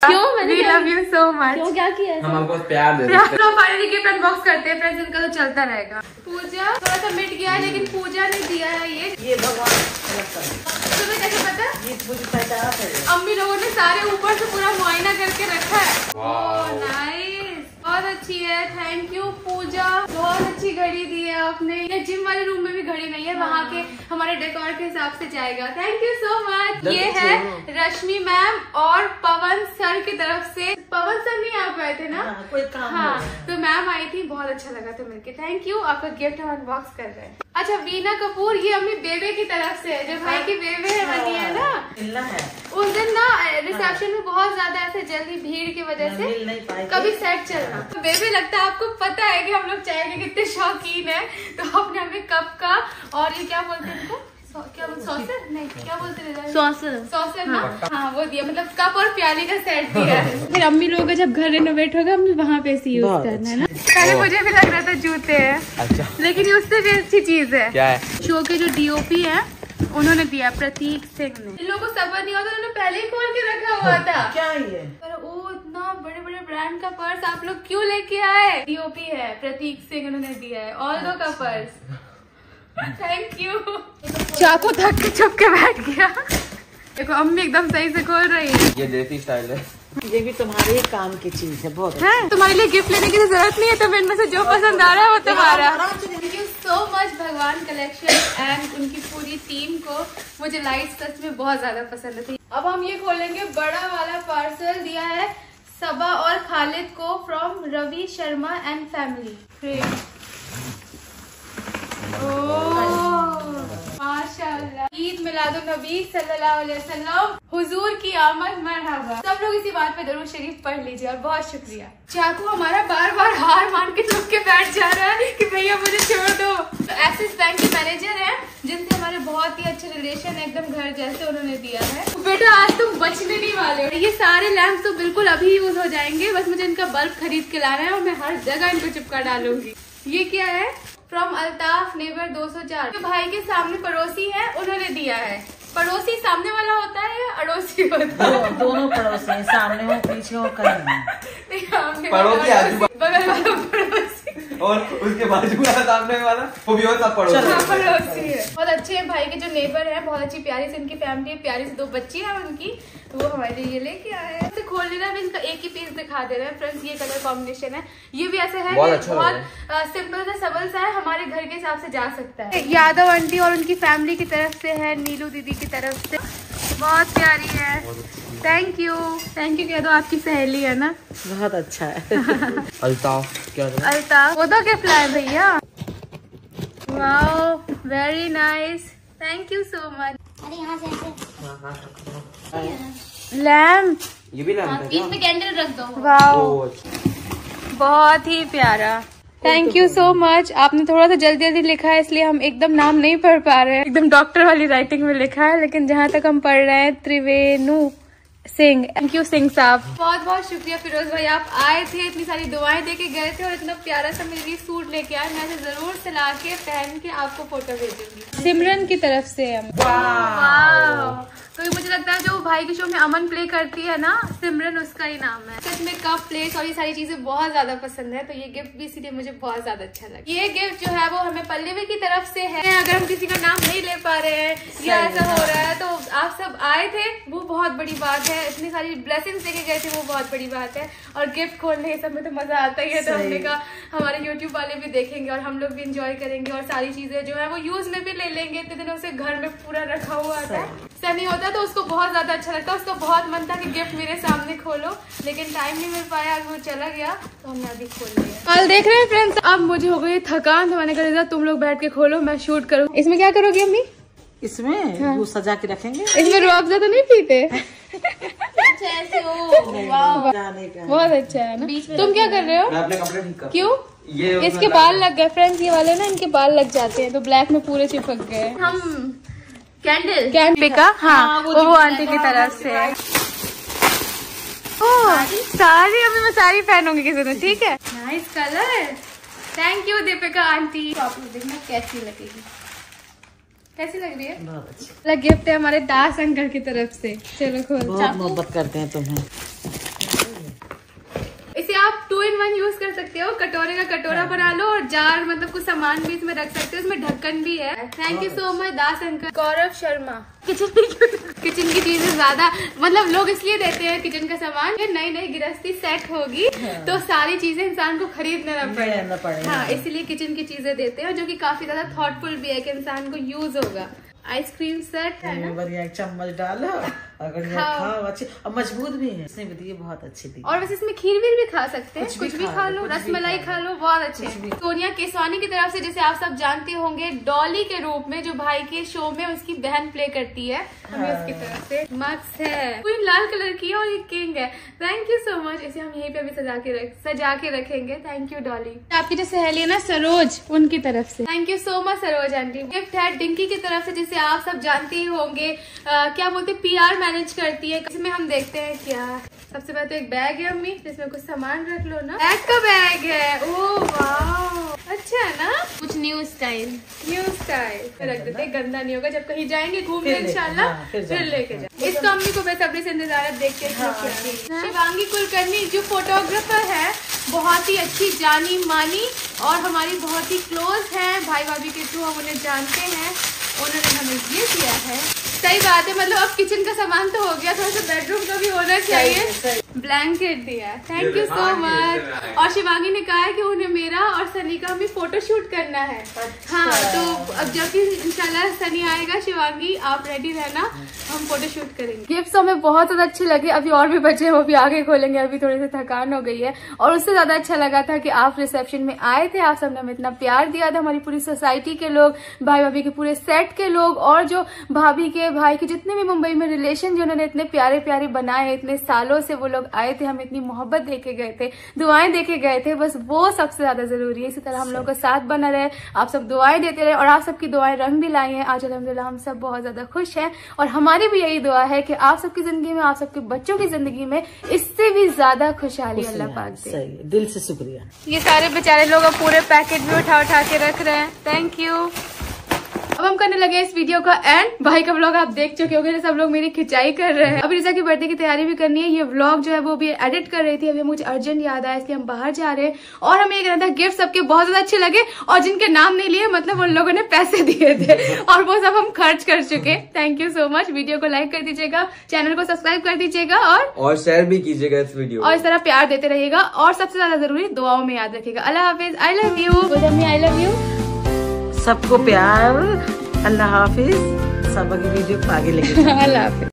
क्यों? मैंने We love you so much. क्यों, क्या किया? हम आपको प्यार देते हैं। तो फाइनली गिफ्ट अनबॉक्स करते हैं। फ्रेंड्स इनका तो चलता रहेगा। पूजा थोड़ा सा मिट गया है, लेकिन पूजा ने दिया है ये भगवान तुम्हें कैसे पता? ये मुझे पहचान है। अम्मी लोगों ने सारे ऊपर से पूरा मुआयना करके रखा है। ओह नाइस, बहुत अच्छी है। थैंक यू पूजा, बहुत अच्छी घड़ी दी है आपने। ये जिम वाले रूम में भी घड़ी नहीं है, वहाँ के हमारे डेकोर के हिसाब से जाएगा। Thank you so much. ये है रश्मि मैम और पवन सर की तरफ से। पवन सर नहीं आ पाए थे ना, कोई काम हाँ, तो मैम आई थी, बहुत अच्छा लगा था मिलके। थैंक यू, आपका गिफ्ट हम अनबॉक्स कर रहे हैं। अच्छा वीना कपूर, ये अम्मी बेबे की तरफ से, जो भाई की बेबे है बनी है ना, मिलना है। उस दिन ना रिसेप्शन में बहुत ज्यादा ऐसे जल्दी भीड़ की वजह से मिल नहीं पाई, कभी सेट चलना। तो बेबी लगता है आपको पता है कि हम लोग चाय के कितने शौकीन है, तो आपने हमें कप का और ये क्या बोलते हैं इनको, क्या बोलते, सॉसर नहीं, क्या बोलते हैं, सॉसर ना, हाँ वो दिया, मतलब कप और प्याली का सेट दिया है। फिर अम्मी लोगों का जब घर रेनोवेट होगा हम वहाँ पे इसे यूज करना है ना। पहले मुझे भी लग रहा था जूते हैं, अच्छा, लेकिन ये उससे भी अच्छी चीज है। क्या है? शो के जो डीओपी है उन्होंने दिया, प्रतीक सिंह ने। इन लोगों को सबर नहीं होता, उन्होंने पहले ही खोल के रखा हुआ था। क्या ये? पर ओ इतना बड़े बड़े ब्रांड का पर्स आप लोग क्यों लेके आए? डीओपी है, प्रतीक सिंह उन्होंने दिया है, ऑल दो का पर्स। Thank you. चाकू थक के छुप के बैठ गया। देखो अम्मी एकदम सही से खोल रही है। ये देसी स्टाइल है। ये भी तुम्हारे ही काम की चीज है, बहुत है? तुम्हारे लिए गिफ्ट लेने की तो जरूरत नहीं है, तो इनमें से जो पसंद आ रहा है वो तुम्हारा। Thank you so much Bhagwan collection and उनकी पूरी टीम को। मुझे लाइट सच में बहुत ज्यादा पसंद थी। अब हम ये खोलेंगे, बड़ा वाला पार्सल दिया है सबा और खालिद को from Ravi Sharma and family. माशाल्लाह, ईद मिलादुन नबी सल्लल्लाहु अलैहि वसल्लम, हुजूर की आमद मरहबा। सब लोग इसी बात पे दरूद शरीफ पढ़ लीजिए और बहुत शुक्रिया। चाकू हमारा बार बार हार मान के चुप के बैठ जा रहा है कि भैया मुझे छोड़ दो। तो एक्सिस बैंक के मैनेजर हैं जिनसे हमारे बहुत ही अच्छे रिलेशन है, एकदम घर जैसे, उन्होंने दिया है। बेटा आज तुम बचने नहीं वाले हो। ये सारे लैंप तो बिल्कुल अभी यूज हो जाएंगे, बस मुझे इनका बल्ब खरीद के लाना है और मैं हर जगह इनको चिपका डालूंगी। ये क्या है? फ्रॉम अल्ताफ नेबर 204, जो भाई के सामने पड़ोसी है, उन्होंने दिया है। पड़ोसी सामने वाला होता है या अड़ोसी होता है? दोनों पड़ोसी हैं, सामने हो पीछे हो कहीं पड़ोसी आजू बगल वाला पड़ोसी और उसके बाजू वाला सामने वाला वो भी और सब पड़ोसी है। बहुत अच्छे हैं भाई के जो नेबर है, बहुत अच्छी प्यारी से इनकी फैमिली है, प्यारी से 2 बच्ची है उनकी, तो वो हमारे लिए ये लेके आए हैं। इसे खोल लेना, भी इनका एक ही पीस दिखा दे रहे हैं फ्रेंड्स। ये कलर कॉम्बिनेशन है, ये भी ऐसे है, बहुत सिंपल सा सबल सा है, हमारे घर के हिसाब से जा सकता है। यादव आंटी और उनकी फैमिली की तरफ से है, नीलू दीदी की तरफ से, बहुत प्यारी है। थैंक यू कह दो, आपकी सहेली है ना। बहुत अच्छा है। अल्ताफ क्या है? अल्ताफ वो तो गिफ्ट लाए भैया। Wow very nice, thank you so much. अरे यहाँ से लैम्प, ये भी लैम्प है, बीच में कैंडल रख दो। वाओ बहुत ही प्यारा, थैंक यू सो मच। आपने थोड़ा सा जल्दी जल्दी लिखा है, इसलिए हम एकदम नाम नहीं पढ़ पा रहे हैं, एकदम डॉक्टर वाली राइटिंग में लिखा है, लेकिन जहाँ तक हम पढ़ रहे हैं त्रिवेणु सिंह। थैंक यू सिंह साहब, बहुत बहुत शुक्रिया फिरोज भाई, आप आए थे, इतनी सारी दुआएं दे के गए थे और इतना प्यारा सा मेरे लिए सूट लेके आए। मैं इसे जरूर सिला के पहन के आपको फोटो भेजूंगी। सिमरन की तरफ से हम। वाह, तो मुझे लगता है जो भाई के शो में अमन प्ले करती है ना, सिमरन उसका ही नाम है। सच में कप प्लेट और ये सारी चीजें बहुत ज्यादा पसंद है, तो ये गिफ्ट भी इसीलिए मुझे बहुत ज्यादा अच्छा लगा। ये गिफ्ट जो है वो हमें पल्लवी की तरफ से है। अगर हम किसी का नाम नहीं ले पा रहे हैं या ऐसा हो रहा है, तो आप सब आए थे, वो बहुत बड़ी बात है। इतनी सारी ब्लेसिंग्स लेके गए थे, वो बहुत बड़ी बात है। और गिफ्ट खोलने सब में तो मजा आता ही है, तो हमने कहा हमारे यूट्यूब वाले भी देखेंगे और हम लोग भी इंजॉय करेंगे और सारी चीजें जो है वो यूज में भी ले लेंगे। इतने दिनों से घर में पूरा रखा हुआ था, सनी होता तो उसको बहुत ज्यादा अच्छा लगता। उसका बहुत मन था कि गिफ्ट मेरे सामने खोलो, लेकिन टाइम नहीं मिल पाया, वो चला गया, तो हमने अभी खोल लिया। कल देख रहे हैं फ्रेंड्स, अब मुझे हो गई थकान, तो मैंने कहा तुम लोग बैठ के खोलो, मैं शूट करूँ। इसमें क्या करोगी अम्मी? इसमें हाँ। दूध सजा के रखेंगे। इसमें रुअफ़ज़ा तो नहीं पीते? ऐसे हो, बहुत अच्छा है ना। तुम क्या कर रहे हो? मैं अपने कपड़े ठीक कर। क्यों? ये इसके बाल लग गए फ्रेंड्स, ये वाले ना इनके बाल लग जाते हैं, तो ब्लैक में पूरे चिपक गए। हम कैंडल का हाँ, वो आंटी की तरफ से। ओह सारी, अभी मैं सारी पहनूंगी किसी दिन, ठीक है। Nice colour, thank you Deepika aunty. आप लोग देखना कैसी लगेगी, कैसी लग रही है? बहुत अच्छी। गिफ्ट है हमारे दास अंकल की तरफ से। चलो खोल। बहुत मोहब्बत करते हैं तुम्हें। यूज कर सकते हो, कटोरे का कटोरा बना लो और जार मतलब कुछ सामान भी इसमें रख सकते हो, इसमें ढक्कन भी है। Thank you so much Das uncle. Gaurav Sharma, kitchen की चीजें ज्यादा मतलब लोग इसलिए देते हैं किचन का सामान, ये नई नई गृहस्थी सेट होगी तो सारी चीजें इंसान को खरीदना पड़ेगा। हाँ, इसीलिए किचन की चीजें देते हैं जो कि काफी ज्यादा थॉटफुल भी है कि इंसान को यूज होगा। आइसक्रीम सेट है ना, बढ़िया चम्मच डालो अगर खाओ अच्छी और मजबूत भी है, इसने भी बहुत अच्छी दी। और वैसे इसमें खीर वीर भी खा सकते हैं, कुछ भी खा लो, रसमलाई खा लो, बहुत अच्छे। सोनिया केसवानी की तरफ से, जैसे आप सब जानते होंगे, डॉली के रूप में जो भाई के शो में उसकी बहन प्ले करती है, हमें उसकी तरफ से मक्स है, पूरी लाल कलर की है और ये किंग है। Thank you so much. इसे हम यहीं पे भी सजा के रखेंगे। Thank you Dolly. आपकी जो सहेली है ना सरोज, उनकी तरफ से thank you so much Saroj aunty. Gift है डिंकी की तरफ से, जिसे आप सब जानते ही होंगे, क्या बोलते PR मैनेज करती है। इसमें हम देखते हैं क्या, सबसे पहले तो एक बैग है अम्मी, जिसमें कुछ सामान रख लो ना। बैग का बैग है, ओह वाह, अच्छा है ना, कुछ न्यू स्टाइल रख देते, गंदा नहीं होगा। जब कहीं जाएंगे घूमने इंशाल्लाह फिर लेके जाए। इसका अम्मी को बेसब्री से इंतजार है, देख के। शिवांगी कुलकर्णी जो फोटोग्राफर है, बहुत ही अच्छी जानी मानी और हमारी बहुत ही क्लोज है, भाई भाभी के थ्रू हम उन्हें जानते हैं। उन्होंने हमें ये दिया है। सही बात है, मतलब अब किचन का सामान तो हो गया, थोड़ा सा बेडरूम का भी होना चाहिए। ब्लैंकेट दिया, थैंक यू सो मच। और शिवांगी ने कहा है कि उन्हें मेरा और सनी का भी फोटो शूट करना है। हाँ, तो अब जब भी इंशाल्लाह सनी आएगा, शिवांगी आप रेडी रहना, हम फोटो शूट करेंगे। गिफ्ट हमें बहुत ज्यादा अच्छे लगे, अभी और भी बचे, वो भी आगे खोलेंगे, अभी थोड़ी सी थकान हो गई है। और उससे ज्यादा अच्छा लगा था कि आप रिसेप्शन में आए थे, आप सबने हमें इतना प्यार दिया था, हमारी पूरी सोसाइटी के लोग, भाई भाभी के पूरे सेट के लोग, और जो भाभी के भाई के जितने भी मुंबई में रिलेशन जो उन्होंने इतने प्यारे प्यारे बनाए, इतने सालों से वो लोग आए थे, हमें इतनी मोहब्बत देके गए थे, दुआएं देके गए थे, बस वो सबसे ज्यादा जरूरी है। इसी तरह हम लोगों का साथ बना रहे, आप सब दुआएं देते रहे और आप सबकी दुआएं रंग भी लाई हैं। आज अल्हम्दुलिल्लाह हम सब बहुत ज्यादा खुश हैं और हमारी भी यही दुआ है कि आप सबकी जिंदगी में, आप सबके बच्चों की जिंदगी में इससे भी ज्यादा खुशहाली अल्लाह पाक दे। दिल से शुक्रिया। ये सारे बेचारे लोग अब पूरे पैकेट भी उठा के रख रहे हैं, थैंक यू। अब हम करने लगे इस वीडियो का एंड। भाई का व्लॉग आप देख चुके होंगे, सब लोग मेरी खिंचाई कर रहे हैं। अभी रिजा की बर्थडे की तैयारी भी करनी है। ये व्लॉग जो है वो भी एडिट कर रही थी, अभी मुझे अर्जेंट याद आया, इसलिए हम बाहर जा रहे हैं। और हमें ये कहना था, गिफ्ट सबके बहुत ज्यादा अच्छे लगे और जिनके नाम नहीं लिए, मतलब उन लोगों ने पैसे दिए थे और वो सब हम खर्च कर चुके। Thank you so much. Video को लाइक कर दीजिएगा, चैनल को सब्सक्राइब कर दीजिएगा और शेयर भी कीजिएगा इस वीडियो, और इस तरह प्यार देते रहिएगा। और सबसे ज्यादा जरूरी दुआओं में याद रखिएगा। अल्लाह हाफिज, I love you. I love you. सबको प्यार, अल्लाह हाफिज। सब वीडियो को आगे लेके अल्लाह हाफिज।